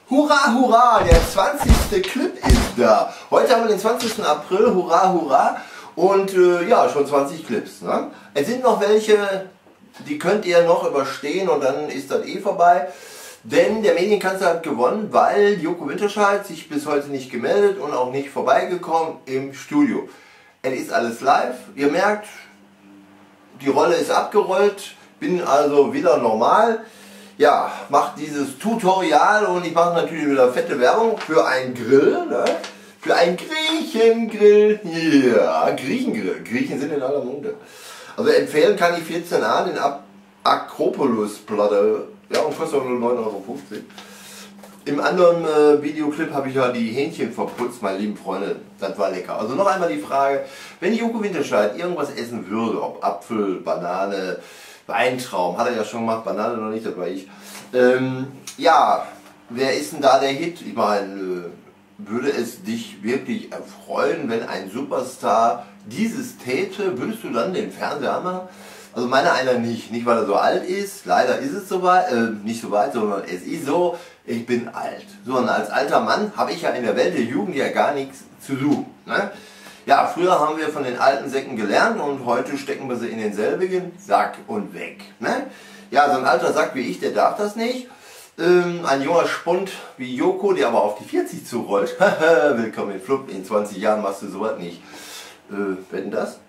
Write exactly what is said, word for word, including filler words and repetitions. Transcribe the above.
Hurra, hurra, der zwanzigste Clip ist da. Heute haben wir den zwanzigsten April, hurra, hurra. Und äh, ja, schon zwanzig Clips. Ne? Es sind noch welche, die könnt ihr noch überstehen und dann ist das eh vorbei. Denn der Medienkanzler hat gewonnen, weil Joko Winterscheid sich bis heute nicht gemeldet und auch nicht vorbeigekommen im Studio. Es ist alles live, ihr merkt, die Rolle ist abgerollt, bin also wieder normal. Ja, mache dieses Tutorial und ich mache natürlich wieder fette Werbung für einen Grill, ne? Für einen Griechengrill. Ja, Griechengrill. Griechen sind in aller Munde. Also empfehlen kann ich vierzehn A, den Akropolis-Platte. Ja, und kostet auch nur neun Euro fünfzig. Im anderen äh, Videoclip habe ich ja die Hähnchen verputzt, meine lieben Freunde. Das war lecker. Also noch einmal die Frage, wenn Joko Winterscheid irgendwas essen würde, ob Apfel, Banane, Weintraum, hat er ja schon gemacht, Banane noch nicht, das war ich. Ähm, ja, wer ist denn da der Hit? Ich meine, äh, würde es dich wirklich erfreuen, wenn ein Superstar dieses täte? Würdest du dann den Fernseher machen? Also meiner einer nicht. Nicht weil er so alt ist, leider ist es so weit, äh, nicht so weit, sondern es ist so, ich bin alt. So, und als alter Mann habe ich ja in der Welt der Jugend ja gar nichts zu suchen. Ne? Ja, früher haben wir von den alten Säcken gelernt und heute stecken wir sie in denselbigen Sack und weg. Ne? Ja, so ein alter Sack wie ich, der darf das nicht. Ähm, ein junger Spund wie Joko, der aber auf die vierzig zurollt. Willkommen im Club, in zwanzig Jahren machst du sowas nicht. Äh, wetten das?